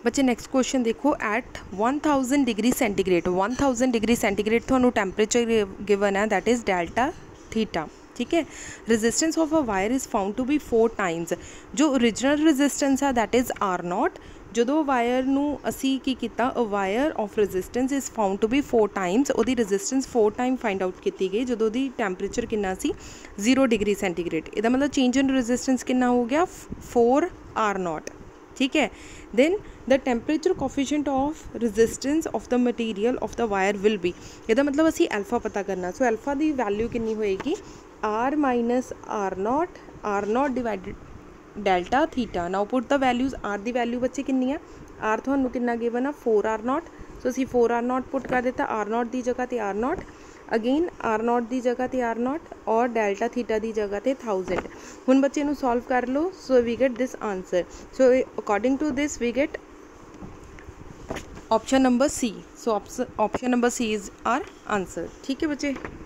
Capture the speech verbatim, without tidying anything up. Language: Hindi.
बच्चे नैक्सट क्वेश्चन देखो, at one thousand degree centigrade, one thousand degree centigrade थोनों टैंपरेचर गिवन है दैट इज़ डेल्टा थीटा, ठीक है। Resistance of a wire is found to be four times, जो ओरिजिनल रेजिस्टेंस है दैट इज़ आर नॉट, जो वायर नू असी की किता a wire of resistance is found to be four times, उहदी resistance four time find out की गई जो दी टैंपरेचर कितना सी जीरो डिग्री सेंटीग्रेड, इहदा मतलब चेंज इन रेजिस्टेंस कितना हो गया फोर आर नॉट, ठीक है। Then the temperature coefficient of resistance of the material of the wire will be, इहदा मतलब असी अल्फा पता करना, सो अल्फा की वैल्यू कितनी होएगी R minus R naught, R naught divided delta theta. Now put the values, R दी वैल्यू बच्चे कितनी है, आर थानू कितना गिवन है फोर आर नॉट, सो असी फोर आर नॉट पुट कर दिता, आर नॉट की जगह तो R naught, again R naught की जगह तो आर नॉट और डेल्टा थीटा की जगह तो थाउजेंड। हुण बच्चे नू सॉल्व कर लो, so we get this answer, so according to this we get option number C, so option number C is our answer, ठीक है बच्चे।